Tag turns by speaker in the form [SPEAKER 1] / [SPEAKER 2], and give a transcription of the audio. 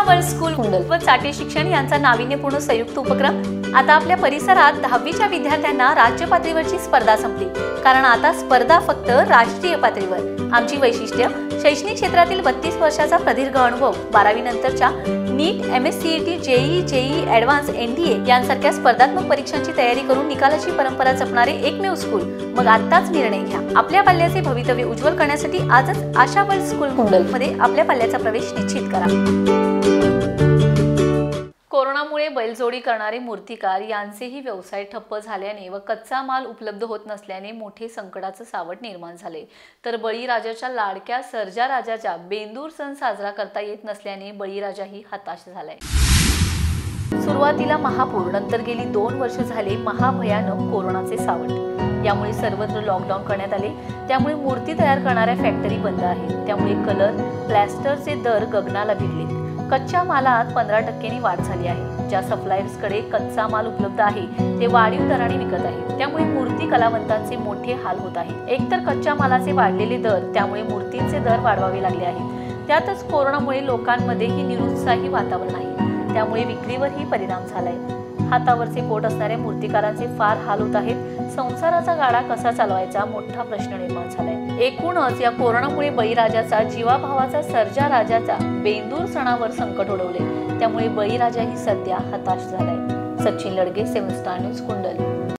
[SPEAKER 1] World school कुंडल व चाटे शिक्षण यांचा नाविन्यपूर्ण संयुक्त उपक्रम। आता आपल्या परिसरात 10वीच्या विद्यार्थ्यांना राज्य पातळीवरची स्पर्धा संपली, कारण आता स्पर्धा फक्त राष्ट्रीय पातळीवर। आमची वैशिष्ट्य शैक्षणिक क्षेत्रातील 32 वर्षाचा प्रदीर्घ अनुभव, 12वी नंतरच्या NEET, MSCET, JEE advance, NDA यांसारख्या स्पर्धात्मक परीक्षांची तयारी करून निकालाची परंपरा जपणारे एकमेव स्कूल। मग आताच निर्णय घ्या, आपल्या पाल्याचे भवितव्य उज्ज्वल करण्यासाठी आजच आशा वर्ल्ड स्कूल कुंडल मध्ये आपल्या पाल्याचा प्रवेश निश्चित करा। कोरोनामुळे बैलजोडी करणारे मूर्तिकार यांचेही व्यवसाय ठप्प झाल्याने व कच्चा माल उपलब्ध होत नसल्याने मोठे संकटाचे सावट निर्माण झाले। तर बळीराजाच्या लाडक्या सर्जा राजाचा बेंदूर सण साजरा करता येत नसल्याने बळीराजाही हताश झालाय। सुरुवातीला महापूर, नंतर गेली 2 वर्ष झाले महाभयानक कोरोनाचे सावट। यामुळे सर्वत्र लॉकडाऊन करण्यात आले। त्यामुळे मूर्ती तयार करणाऱ्या फॅक्टरी बंद आहेत। त्यामुळे कलर, प्लॅस्टरचे दर गगनाला भिडले। कच्च्या मालात 15% वाढ झाली आहे। ज्या सप्लायर्सकडे कच्चा माल उपलब्ध आहे ते वाढीव दराने विकत आहेत। त्यामुळे मूर्ती कलावंतांचे मोठे हाल होत आहेत। एकतर कच्च्या मालाचे वाढलेले दर, त्यामुळे मूर्तींचे दर वाढवावे लागले आहेत। त्यातच कोरोनामुळे लोकांमध्येही निरुत्साही वातावरण आहे। त्यामुळे विक्रीवरही परिणाम झालाय। हातावरचे पोट असणाऱ्या मूर्तिकारांचे फार हाल होत आहेत। संसाराचा गाडा कसा चालवायचा मोठा प्रश्न निर्माण झालाय। एकूणच या कोरोनामुळे बळीराजाचा जीवाभावाचा सर्जा राजाचा बेंदूर सणावर संकट ओढवले। त्यामुळे बळीराजाही सध्या हताश झालाय। सचिन लडगे, 7 स्टार न्यूज, कुंडल।